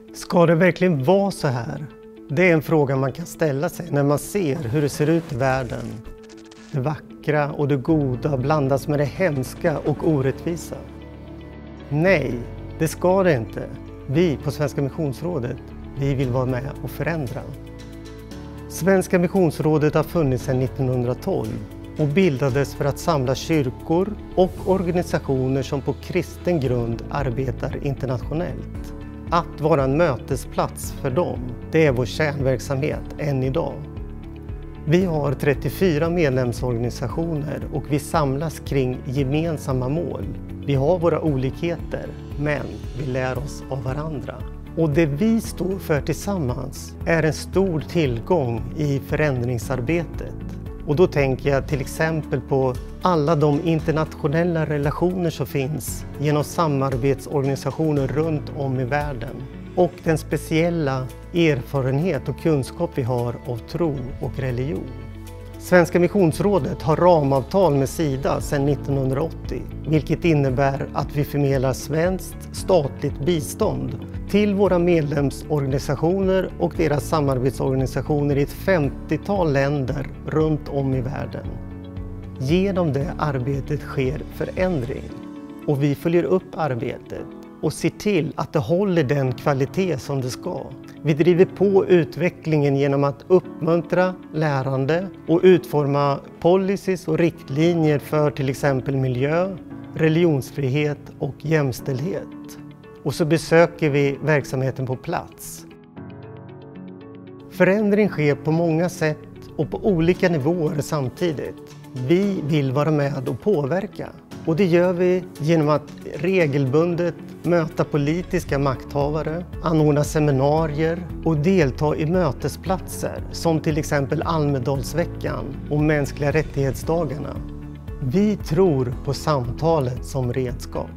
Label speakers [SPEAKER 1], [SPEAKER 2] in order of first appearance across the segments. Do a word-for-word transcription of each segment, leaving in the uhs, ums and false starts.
[SPEAKER 1] Ska det verkligen vara så här? Det är en fråga man kan ställa sig när man ser hur det ser ut i världen. Det vackra och det goda blandas med det hemska och orättvisa. Nej, det ska det inte. Vi på Svenska missionsrådet, vi vill vara med och förändra. Svenska missionsrådet har funnits sedan nittonhundratolv och bildades för att samla kyrkor och organisationer som på kristen grund arbetar internationellt. Att vara en mötesplats för dem, det är vår kärnverksamhet än idag. Vi har trettiofyra medlemsorganisationer och vi samlas kring gemensamma mål. Vi har våra olikheter, men vi lär oss av varandra. Och det vi står för tillsammans är en stor tillgång i förändringsarbetet. Och då tänker jag till exempel på alla de internationella relationer som finns genom samarbetsorganisationer runt om i världen. Och den speciella erfarenhet och kunskap vi har av tro och religion. Svenska missionsrådet har ramavtal med Sida sedan nittonhundraåttio, vilket innebär att vi förmedlar svenskt statligt bistånd till våra medlemsorganisationer och deras samarbetsorganisationer i ett femtiotal länder runt om i världen. Genom det arbetet sker förändring och vi följer upp arbetet och ser till att det håller den kvalitet som det ska. Vi driver på utvecklingen genom att uppmuntra lärande och utforma policies och riktlinjer för till exempel miljö, religionsfrihet och jämställdhet. Och så besöker vi verksamheten på plats. Förändring sker på många sätt och på olika nivåer samtidigt. Vi vill vara med och påverka. Och det gör vi genom att regelbundet möta politiska makthavare, anordna seminarier och delta i mötesplatser som till exempel Almedalsveckan och mänskliga rättighetsdagarna. Vi tror på samtalet som redskap.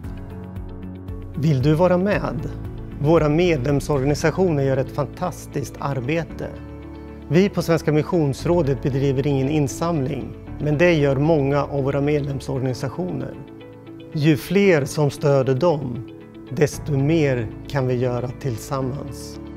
[SPEAKER 1] Vill du vara med? Våra medlemsorganisationer gör ett fantastiskt arbete. Vi på Svenska missionsrådet bedriver ingen insamling, men det gör många av våra medlemsorganisationer. Ju fler som stöder dem, desto mer kan vi göra tillsammans.